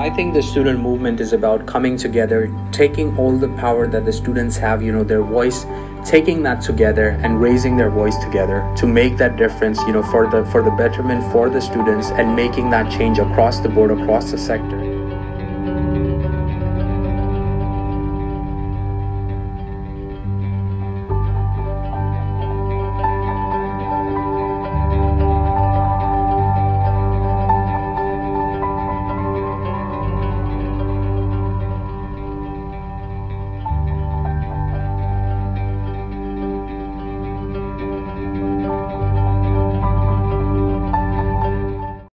I think the student movement is about coming together, taking all the power that the students have, their voice, taking that together and raising their voice together to make that difference, for the betterment for the students, and making that change across the board, across the sector.